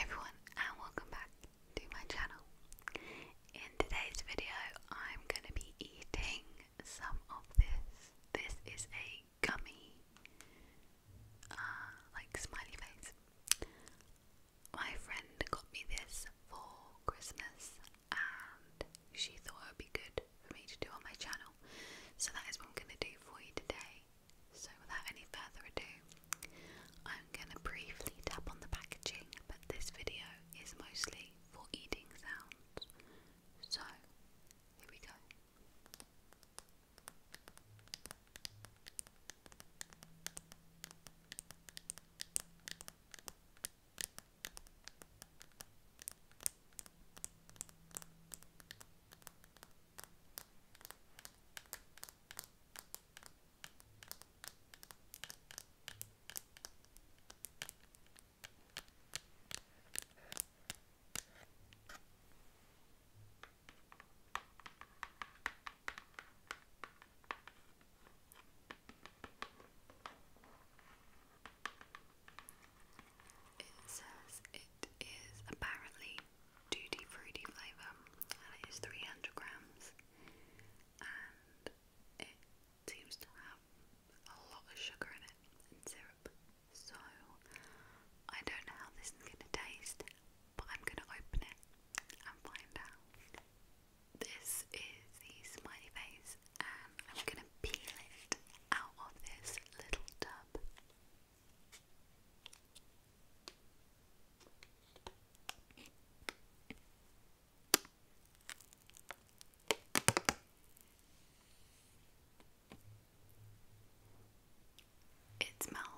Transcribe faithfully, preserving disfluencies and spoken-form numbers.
everyone, and welcome back to my channel. In today's video I'm going to be eating some of this. This is a gummy uh, like smiley face. My friend got me this for Christmas and she thought it would be good for me to do on my channel, so that is what I'm going to do for you today. So without any further ado, I'm going to briefly tap on the packaging, but this video is mostly for eating sounds. So, here we go. It says it is apparently tutti frutti flavour and it is three hundred grams, and it seems to have a lot of sugar in it and syrup, so I don't know how this is going to taste, but I'm going to open it and find out. This is the smiley face and I'm going to peel it out of this little tub. It smells